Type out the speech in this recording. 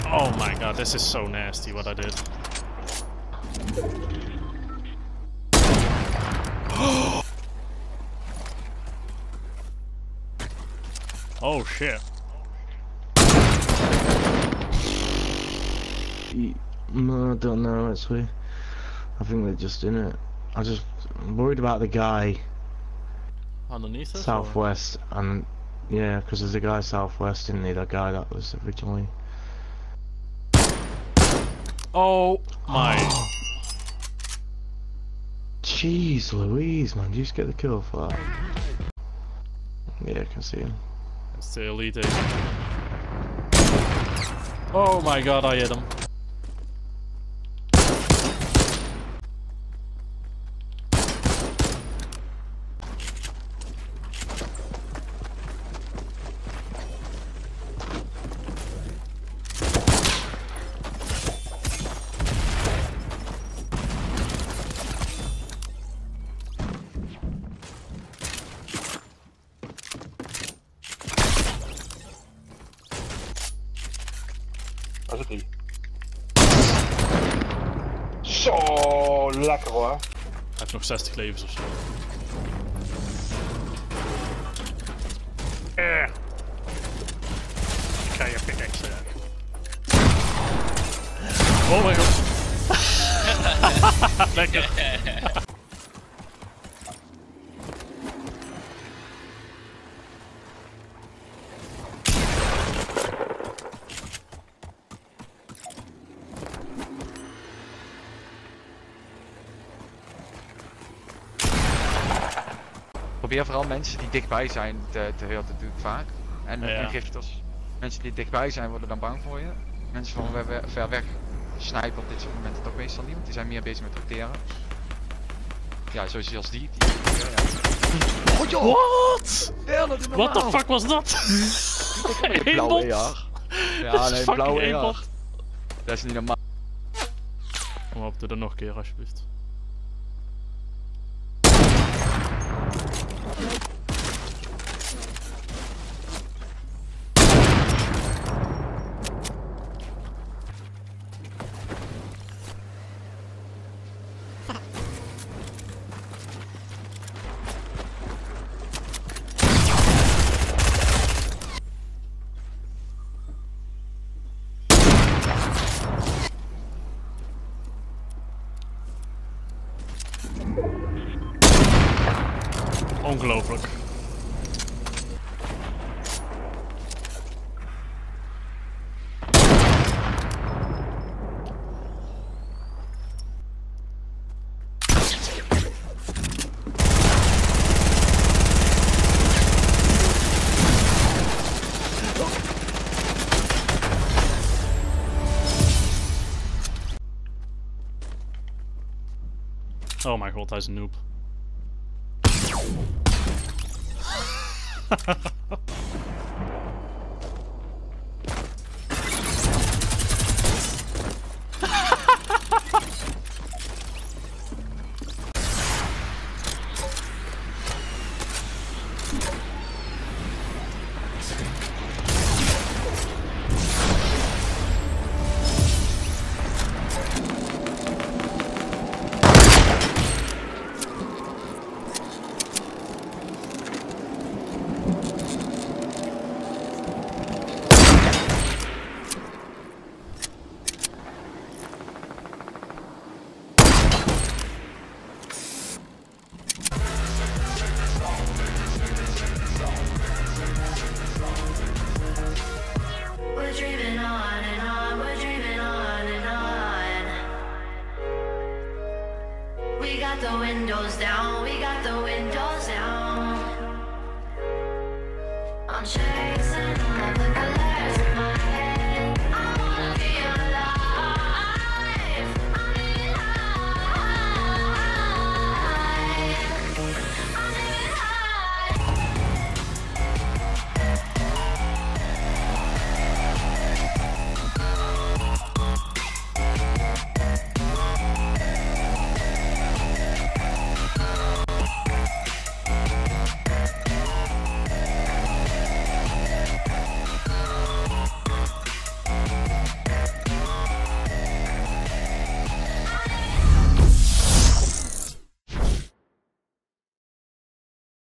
Oh my god, this is so nasty what I did. Oh shit. No, I don't know actually. I think they're just in it. I'm worried about the guy Underneath us? southwest, and yeah, because there's a guy southwest, isn't he? That guy that was originally. Oh my. Jeez Louise, man, did you just get the kill for that? Yeah, I can see him. It's the elite. Oh my god, I hit him. Waar zit hij? Zo, lekker hoor. Hij heeft nog 60 levens of zo. Ik ga je pickaxe. Oh mijn god. Lekker. Probeer vooral mensen die dichtbij zijn te heel te doen vaak. En gifters. Mensen die dichtbij zijn worden dan bang voor je. Mensen van ver weg snijpen op dit soort momenten toch meestal niet, want die zijn meer bezig met roteren. Ja, zoals die. Oh joh! What? What the fuck was dat? Blauwe AR. Ja, nee, blauwe AR. Dat is niet normaal. Kom op, doe er nog een keer alsjeblieft. Ongelooflijk. Oh mijn god, hij is een noob. The windows down.